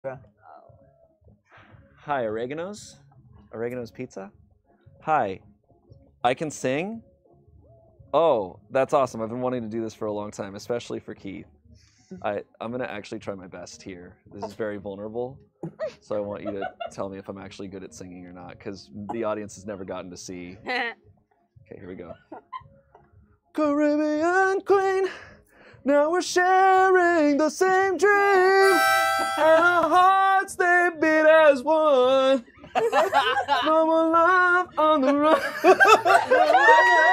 Hi, Oregano's? Oregano's Pizza? Hi, I can sing? Oh, that's awesome. I've been wanting to do this for a long time, especially for Keith. I'm going to actually try my best here. This is very vulnerable, so I want you to tell me if I'm actually good at singing or not, because the audience has never gotten to see. Okay, here we go. Caribbean Queen, now we're sharing the same dream, and our hearts, they beat as one. No more love on the run.